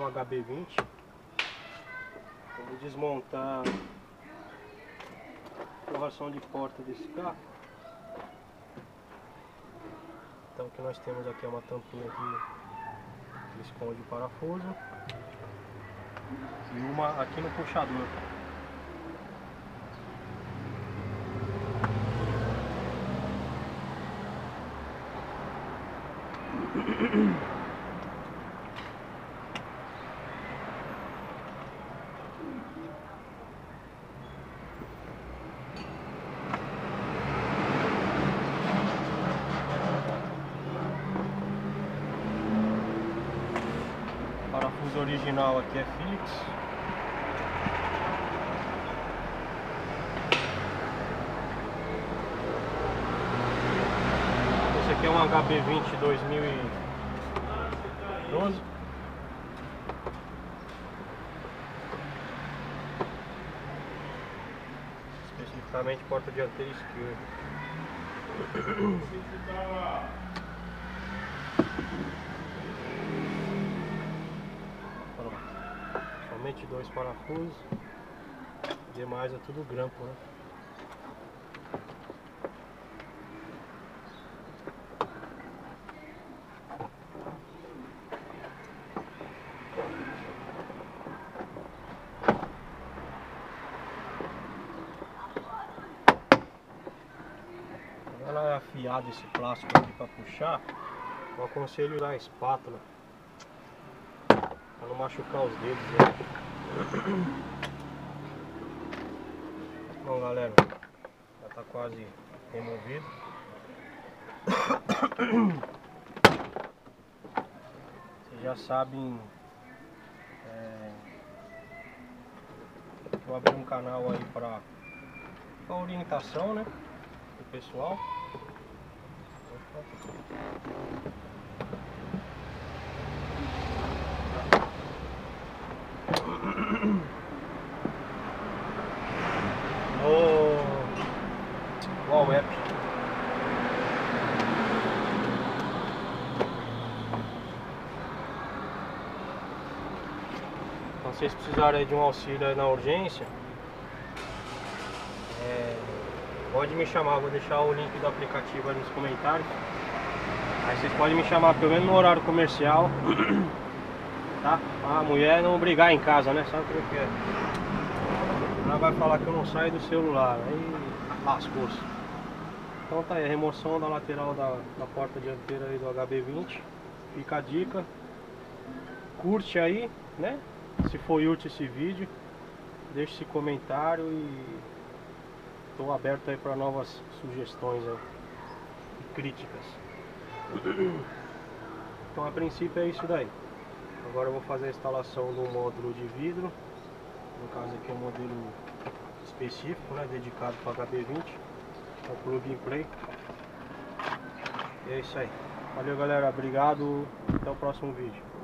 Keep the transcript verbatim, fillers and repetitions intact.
H B vinte. Vamos desmontar a forração de porta desse carro. Então o que nós temos aqui é uma tampinha aqui que esconde o parafuso e uma aqui no puxador. O parafuso original aqui é Phillips. Esse aqui é um H B vinte dois mil e doze. Especificamente porta dianteira esquerda. Pronto. Somente dois parafusos. Demais é tudo grampo, né? Ela é afiada, esse plástico aqui para puxar. Eu aconselho usar a espátula para não machucar os dedos, né? Bom, galera, já tá quase removido. Vocês já sabem, é, eu abri um canal aí para orientação, né, do pessoal. No Wall App. Então, se vocês precisarem de um auxílio aí na urgência, é, pode me chamar, vou deixar o link do aplicativo aí nos comentários. Aí vocês podem me chamar pelo menos no horário comercial, tá? A mulher não brigar em casa, né? Sabe o que é? Ela vai falar que eu não saio do celular, aí lascou-se. Então tá aí, a remoção da lateral da, da porta dianteira aí do H B vinte. Fica a dica. Curte aí, né? Se foi útil esse vídeo, deixe esse comentário e estou aberto aí para novas sugestões aí, e críticas. Então a princípio é isso daí. Agora eu vou fazer a instalação do módulo de vidro. No caso aqui é um modelo específico, né, dedicado para H B vinte. É o plug and play. E é isso aí. Valeu, galera, obrigado. Até o próximo vídeo.